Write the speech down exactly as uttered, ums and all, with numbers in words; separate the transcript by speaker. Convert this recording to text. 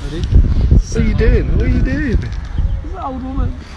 Speaker 1: Ready?
Speaker 2: What are you doing? What are you doing?
Speaker 1: It's an old woman.